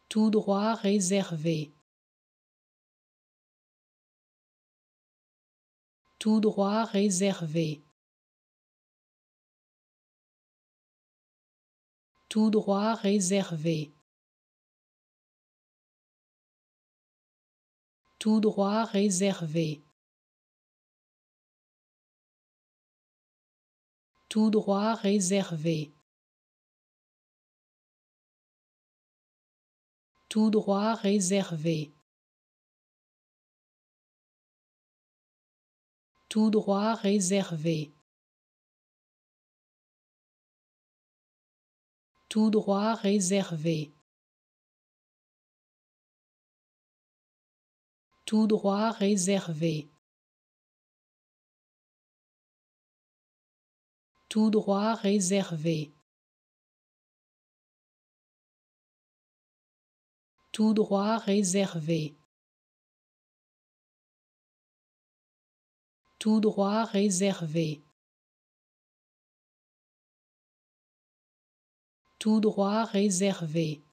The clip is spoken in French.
tout droit réservé, tout droit réservé, tout droit réservé, tout droit réservé, tout droit réservé, tout droit réservé, tout droit réservé, tout droit réservé, tout droit réservé, tout droit réservé, tout droit réservé, tout droit réservé, tout droit réservé,